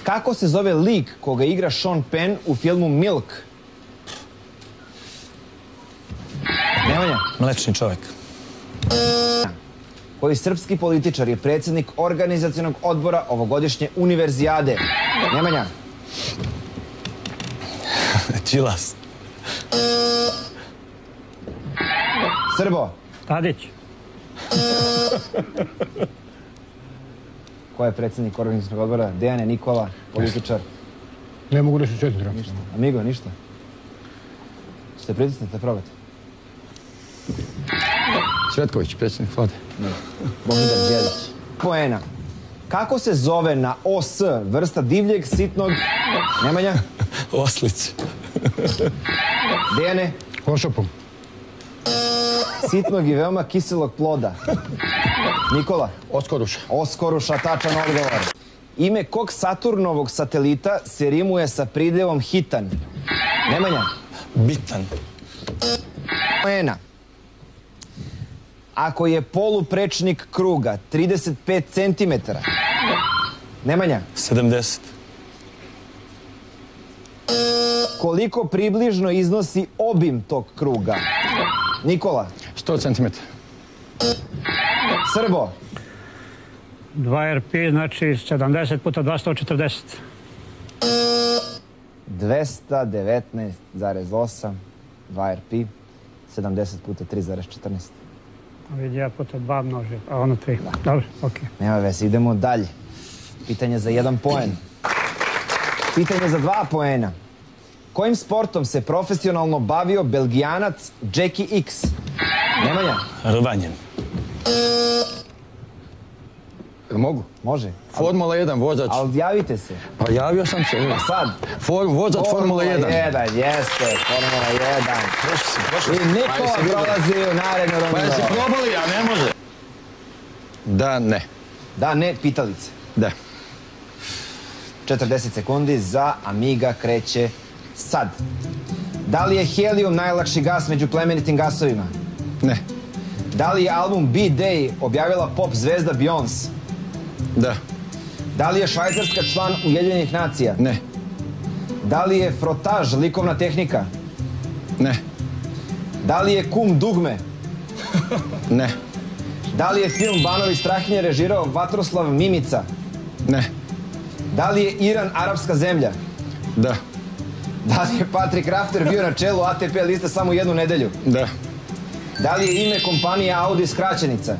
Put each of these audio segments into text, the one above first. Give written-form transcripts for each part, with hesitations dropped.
Kako se zove lik koga igra Sean Penn u filmu Milk? Nemanja? Mlečni čovjek. Koji srpski političar je predsjednik organizacionog odbora ovogodišnje univerzijade? Nemanja? Đilas. Srbo? Tadić. Ko je predsjednik organizacionog odbora? Dejane, Nikola, političar. Ne mogu da se sjetim. Ništa. Amigo, ništa. Ćete pritisnete, probate. Cvetković, predsjednik vlade. Ne. Božidar Đelić. Poena. Kako se zove na OS vrsta divljeg, sitnog... Nemanja? Oslić. Dejane? Ošopom. Sitnog i veoma kiselog ploda. Nikola? Oskoruša. Oskoruša, tačan odgovor. Ime kog Saturnovog satelita se rimuje sa pridevom hitan? Nemanja? Bitan. Poena. Ako je poluprečnik kruga 35 cm. Nemanja? 70. Koliko približno iznosi obim tog kruga? Nikola? 100 cm. Srbo? 2RP, znači 70 puta 240. 219,8. 2RP. 70 puta 3,14. Vidi ja puta 2 množim, a ono 3. Dobro, okej. Nema veze, idemo dalje. Pitanje za 1 poen. Pitanje za 2 poena. Kojim sportom se profesionalno bavio Belgijanac Jackie X? Nemanja? Rvanjem. Mogu? Može. Formula 1, vozač. Ali javite se. Pa javio sam se. A sad? Vozač Formula 1. Formula 1, jeste. Formula 1. I Nikola prolazi u narednu rundu. Pa jesi probali, a ne može. Da, ne. Da, ne, pitalice. Da. 40 sekundi za Amiga kreće sad. Da li je helijum najlakši gas među plemenitim gasovima? Ne. Da li je album B-Day objavila pop zvezda Beyoncé? Da. Da li je Švajcarska član Ujedinjenih nacija? Ne. Da li je frotaž likovna tehnika? Ne. Da li je kum dugme? Ne. Da li je film Banovi Strahinje režirao Vatroslav Mimica? Ne. Da li je Iran arapska zemlja? Da. Da li je Patrick Rafter bio na čelu ATP liste samo 1 nedelju? Da. Da li je ime kompanije Audi skraćenica?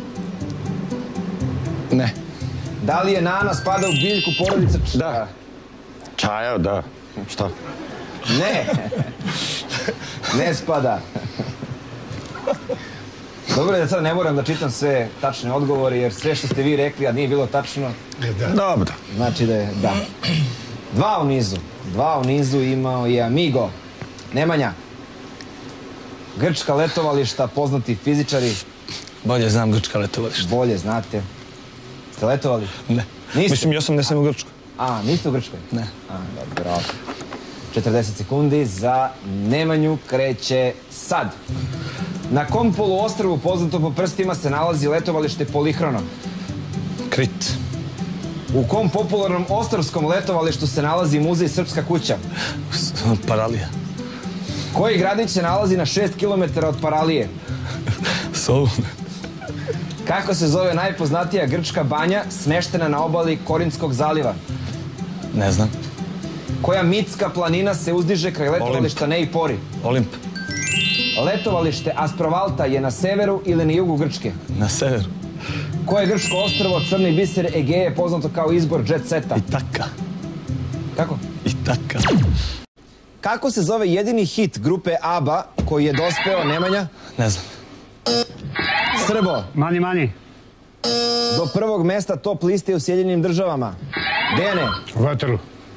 Ne. Da li je Nana spada u biljku porodice? Da. Čaja, da. Šta? Ne. Ne spada. Dobro je da sad ne moram da čitam sve tačne odgovore, jer sve što ste vi rekli, a nije bilo tačno, Dobro. znači da je da. 2 u nizu. 2 u nizu imao je Amigo. Nemanja. Grčka letovališta, poznati fizičari. Bolje znam grčka letovališta. Bolje znate. Ste letovali? Ne. Niste? Mislim, ja sam ne sam u Grčkoj. A, niste u Grčkoj? Ne. A, dobro. 40 sekundi za Nemanju kreće sad. Na kom poluostrvu poznato po prstima se nalazi letovalište Polihrono? Krit. U kom popularnom ostrvskom letovalištu se nalazi muzej Srpska kuća? Paralija. Koji gradić se nalazi na 6 km od Paralije? Solun. Kako se zove najpoznatija grčka banja smeštena na obali Korinskog zaliva? Ne znam. Koja mitska planina se uzdiže kraj letovališta Neipori? Olimp. Letovalište Asprovalta je na severu ili na jugu Grčke? Na severu. Koje grčko ostrvo Crni biser Egeje poznato kao izbor jet seta? Itaka. Kako? Itaka. Kako se zove jedini hit grupe ABBA koji je dospeo, Nemanja? Ne znam. Srbo. Mani. Do prvog mesta top liste u Sjedinjenim državama. Dejane. Vaterlu.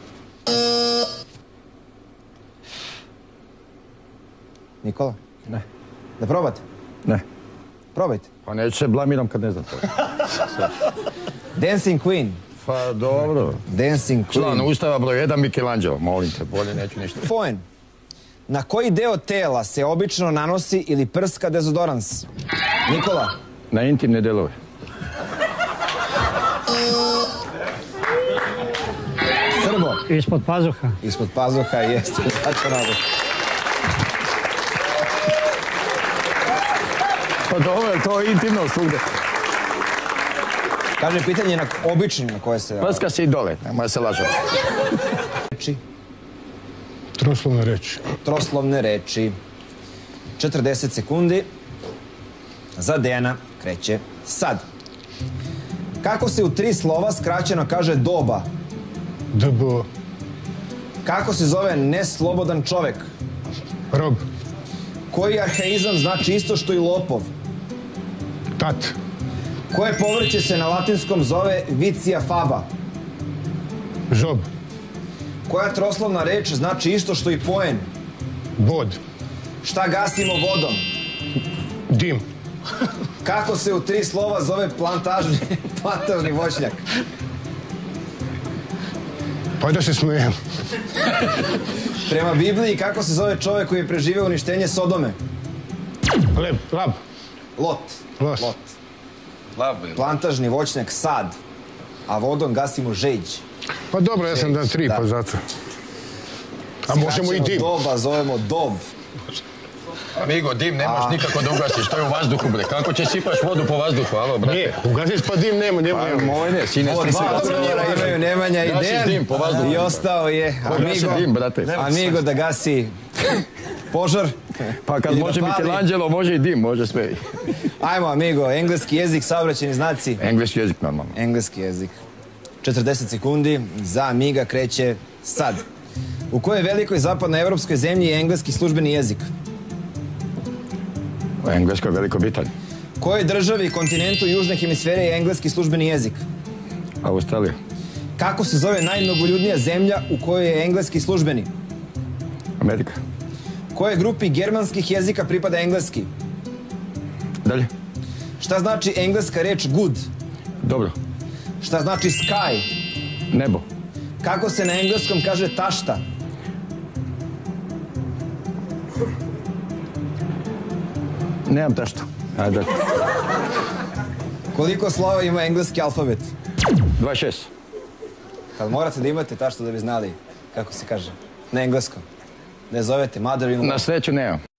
Nikola? Ne. Da probate? Ne. Probajte. Pa neću se blamiram kad ne znam to. Dancing Queen. Pa dobro. Dancing Član Queen. Ustava broj 1 Michelangelo. Molim te, bolje neću ništa. Poen. Na koji deo tela se obično nanosi ili prska dezodorans? Nikola. Na intimne delove. Ispod pazuha. Ispod pazuha jeste. Tačan odgovor. Pa dobro, to je intimno svugde. Kaže pitanje na običnim na koje se... Prska se i dole, nemoj se lažati. Reči. Troslovne reči. Troslovne reči. 40 sekundi. Za Dejana kreće sad. Kako se u 3 slova skraćeno kaže doba? DBO. Kako se zove neslobodan čovek? Rob. Koji arhaizam znači isto što i lopov? Tat. Koje povrće se na latinskom zove vicia faba? Žob. Koja troslovna reč znači isto što i poen? Bod. Šta gasimo vodom? Dim. Kako se u 3 slova zove plantažni voćnjak? Pa da se smijem. Prema Bibliji, kako se zove čovek koji je preživeo uništenje Sodome? Lab. Lot. Los. Plantažni voćnjak sad, a vodom gasimo žeđ. Pa dobro, ja sam dan 3, Da. pa zato. A možemo i dim. Doba zovemo dov. Amigo, dim ne možeš nikako da ugasiš, to je u vazduhu, bre. Kako će sipaš vodu po vazduhu, alo, brate? Nije, ugasiš pa dim nema. Moj ne, sine Ovo ti se dva gasi. odgovora imaju Nemanja i Gasiš Dejan. dim po vazduhu. I ostao je Gaši dim, brate. Amigo da gasi požar. Pa kad Ili da može pali. Michelangelo, može i dim, može sve. Ajmo, Amigo, engleski jezik, saobraćajni znaci. Engleski jezik, normalno. Engleski jezik. 40 sekundi, za Amiga kreće sad. U kojoj velikoj zapadnoevropskoj zemlji je engleski službeni jezik? U Engleskoj je Veliko Britanija. Kojoj državi i kontinentu južne hemisfere je engleski službeni jezik? Australija. Kako se zove najmnogoljudnija zemlja u kojoj je engleski službeni? Amerika. Kojoj grupi germanskih jezika pripada engleski? Dalje. Šta znači engleska reč good? Dobro. Šta znači sky? Nebo. Kako se na engleskom kaže tašta? Nemam tašto. Ajde. Koliko slova ima engleski alfabet? 26. Kad morate da imate taštu da bi znali kako se kaže. Na engleskom. Ne zovete mother in law. Na sreću nemam.